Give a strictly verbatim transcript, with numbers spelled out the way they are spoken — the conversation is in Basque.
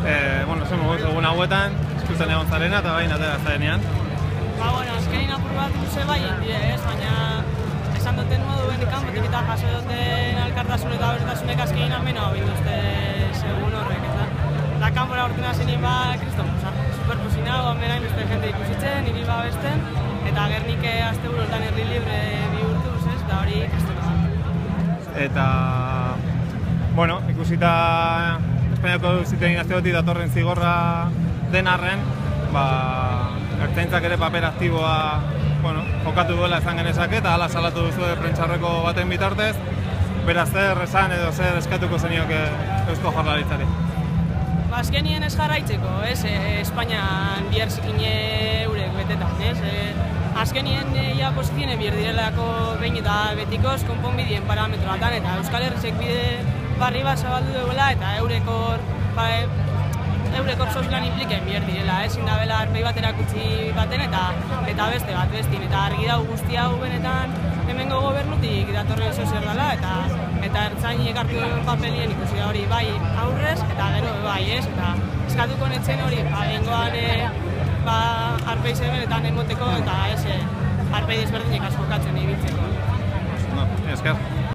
E, bueno, zen mugu egun hauetan, eskutzen egon zarena eta bain atera zarenean. Ba, bueno, azkenin apur bat luze bai indire, ez? Baina esan duten modu bendikan, batik eta jaso duten alkartasun eta bertasunek azkenin ameno hau binduzte segun horrek, eta da kanpora urtena zenin ba, kriston, oza, superposina, amena inbeste jende ikusitzen, niri ba besten, eta Gernik azte buruetan herri libre bihurtuz, ez? Da hori kriston da. Eta, bueno, ikusita Espainiako zitein azteotik datorren zigorra den arren, ba, ertzaintzak ere paper aktiboa bueno, jokatu duela esan genezake eta hala salatu duzu prentxaurreko baten bitartez, beraz zer esan edo zer eskatuko zenioke Eusko Jaurlaritzari? Ba, azkenien ez jarraitzeko, ez, e, Espainian bihar zikine eurek betetan, ez? E, azkenien ia posizioen bihar direlako behin eta betikoz konponbideen parametroatan eta Euskal Herrizek bide barri bat zabaldu duela eta eurekor, ba, eurekor sozilan impliken bihar direla, ezin da bela arpei bat erakutsi baten eta eta beste bat bestin, eta argi dau guzti hau benetan hemengo gobernutik datorren sozial dela eta eta ertzainek hartu duen papelien ikusi da hori bai aurrez eta gero bai, ez? Eta eskatuko netzen hori, ba, bengoan e, ba, arpei zebenetan emoteko eta ez, arpei desberdinek askokatzen ibiltzeko. No, esker.